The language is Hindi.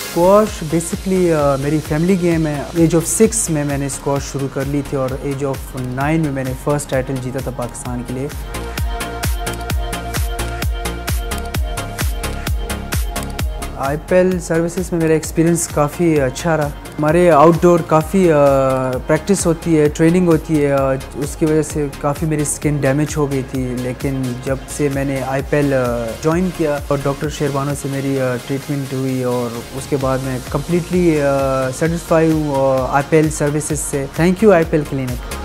स्क्वाश बेसिकली मेरी फैमिली गेम है। एज ऑफ 6 में मैंने स्क्वाश शुरू कर ली थी और एज ऑफ 9 में मैंने फर्स्ट टाइटल जीता था पाकिस्तान के लिए। IPAL सर्विसेज में मेरा एक्सपीरियंस काफ़ी अच्छा रहा। हमारे आउटडोर काफ़ी प्रैक्टिस होती है, ट्रेनिंग होती है, उसकी वजह से काफ़ी मेरी स्किन डैमेज हो गई थी। लेकिन जब से मैंने IPAL ज्वाइन किया और डॉक्टर शेरबानो से मेरी ट्रीटमेंट हुई और उसके बाद मैं कम्प्लीटली सेटिस्फाई हूँ IPAL सर्विसेज से। Thank you IPAL clinic.